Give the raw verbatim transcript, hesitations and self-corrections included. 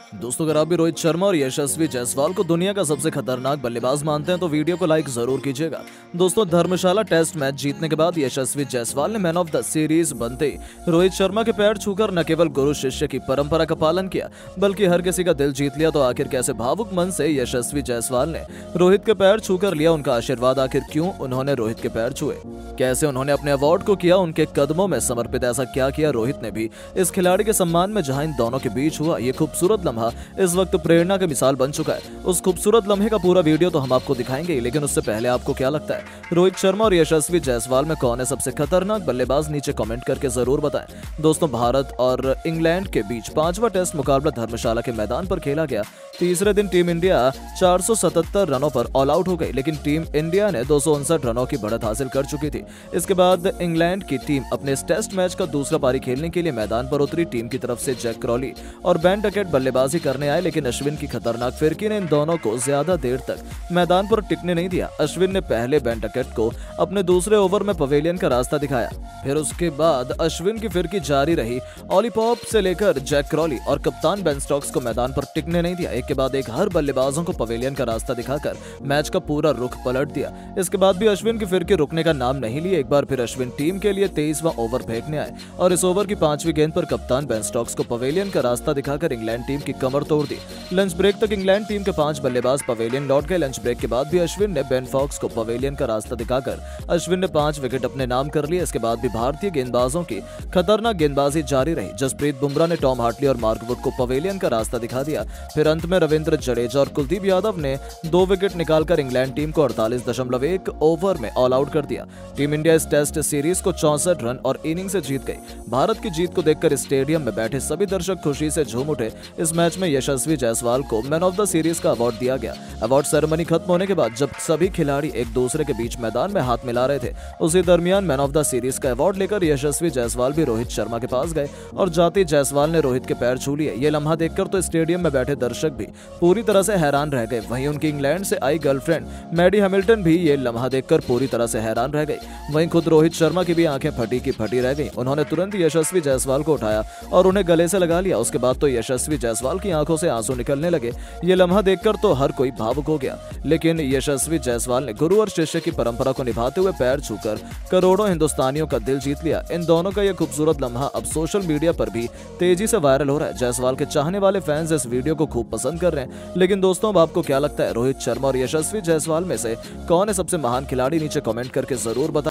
दोस्तों, अगर आप भी रोहित शर्मा और यशस्वी जायसवाल को दुनिया का सबसे खतरनाक बल्लेबाज मानते हैं तो वीडियो को लाइक जरूर कीजिएगा। दोस्तों, धर्मशाला टेस्ट मैच जीतने के बाद यशस्वी जायसवाल ने मैन ऑफ द सीरीज बनते ही रोहित शर्मा के पैर छूकर न केवल गुरु शिष्य की परंपरा का पालन किया बल्कि हर किसी का दिल जीत लिया। तो आखिर कैसे भावुक मन से यशस्वी जायसवाल ने रोहित के पैर छूकर लिया उनका आशीर्वाद? आखिर क्यों उन्होंने रोहित के पैर छुए? कैसे उन्होंने अपने अवार्ड को किया उनके कदमों में समर्पित? ऐसा क्या किया रोहित ने भी इस खिलाड़ी के सम्मान में जहां इन दोनों के बीच हुआ ये खूबसूरत लम्हा इस वक्त प्रेरणा की मिसाल बन चुका है। उस खूबसूरत लम्हे का पूरा वीडियो तो हम आपको दिखाएंगे, लेकिन उससे पहले आपको क्या लगता है रोहित शर्मा और यशस्वी जायसवाल में कौन है सबसे खतरनाक बल्लेबाज? नीचे कमेंट करके जरूर बताएं। दोस्तों, भारत और इंग्लैंड के बीच पांचवा टेस्ट मुकाबला धर्मशाला के मैदान पर खेला गया। तीसरे दिन टीम इंडिया चार सौ सतहत्तर रनों पर ऑल आउट हो गई, लेकिन टीम इंडिया ने दो सौ उनसठ रनों की बढ़त हासिल कर चुकी थी। इसके बाद इंग्लैंड की टीम अपने इस टेस्ट मैच का दूसरा पारी खेलने के लिए मैदान पर उतरी। टीम की तरफ से जैक क्रॉली और बेन डकेट बल्लेबाजी करने आए, लेकिन अश्विन की खतरनाक फिरकी ने इन दोनों को ज्यादा देर तक मैदान पर टिकने नहीं दिया। अश्विन ने पहले बेन डकेट को अपने दूसरे ओवर में पवेलियन का रास्ता दिखाया, फिर उसके बाद अश्विन की फिरकी जारी रही। ऑली पॉप से लेकर जैक क्रॉली और कप्तान बेन स्टोक्स को मैदान पर टिकने नहीं दिया। एक के बाद एक हर बल्लेबाजों को पवेलियन का रास्ता दिखाकर मैच का पूरा रुख पलट दिया। इसके बाद भी अश्विन की फिरकी रुकने का नाम नहीं लिए। एक बार फिर अश्विन टीम के लिए तेईसवां ओवर फेंकने आए और इस ओवर की पांचवी गेंद पर कप्तान बेन स्टोक्स को पवेलियन का रास्ता दिखाकर इंग्लैंड टीम की कमर तोड़ दी। लंच ब्रेक तक इंग्लैंड टीम के पांच बल्लेबाज पवेलियन लौट गए। लंच ब्रेक के बाद भी अश्विन ने बेन फॉक्स को पवेलियन का रास्ता दिखाकर अश्विन ने पांच विकेट अपने नाम कर लिए। इसके बाद भी भारतीय गेंदबाजों की खतरनाक गेंदबाजी जारी रही। जसप्रीत बुमराह ने टॉम हार्टली और मार्क वुड को पवेलियन का रास्ता दिखा दिया। फिर अंत में रविंद्र जडेजा और कुलदीप यादव ने दो विकेट निकालकर इंग्लैंड टीम को अड़तालीस दशमलव एक ओवर में ऑल आउट कर दिया। टीम इंडिया इस टेस्ट सीरीज को चौसठ रन और इनिंग से जीत गई। भारत की जीत को देखकर स्टेडियम में बैठे सभी दर्शक खुशी से झूम उठे। इस मैच में यशस्वी जायसवाल को मैन ऑफ द सीरीज का अवार्ड दिया गया। अवार्ड सेरेमनी खत्म होने के बाद जब सभी खिलाड़ी एक दूसरे के बीच मैदान में हाथ मिला रहे थे, उसी दरमियान मैन ऑफ द सीरीज का अवार्ड लेकर यशस्वी जायसवाल भी रोहित शर्मा के पास गए और जाते जायसवाल ने रोहित के पैर छू लिए। ये लम्हा देखकर तो स्टेडियम में बैठे दर्शक भी पूरी तरह से हैरान रह गए। वहीं उनकी इंग्लैंड से आई गर्लफ्रेंड मैडी हैमिल्टन भी ये लम्हा देखकर पूरी तरह से हैरान रह गई। वहीं खुद रोहित शर्मा की भी आंखें फटी की फटी रह गई। उन्होंने तुरंत यशस्वी जायसवाल को उठाया और उन्हें गले से लगा लिया। उसके बाद तो यशस्वी जायसवाल की आंखों से आंसू निकलने लगे। ये लम्हा देखकर तो हर कोई भावुक हो गया, लेकिन यशस्वी जायसवाल ने गुरु और शिष्य की परंपरा को निभाते हुए पैर छूकर करोड़ों हिंदुस्तानियों का दिल जीत लिया। इन दोनों का यह खूबसूरत लम्हा अब सोशल मीडिया पर भी तेजी से वायरल हो रहा है। जायसवाल के चाहने वाले फैंस इस वीडियो को खूब पसंद कर रहे हैं। लेकिन दोस्तों, अब आपको क्या लगता है रोहित शर्मा और यशस्वी जायसवाल में से कौन है सबसे महान खिलाड़ी? नीचे कमेंट करके जरूर बताएं।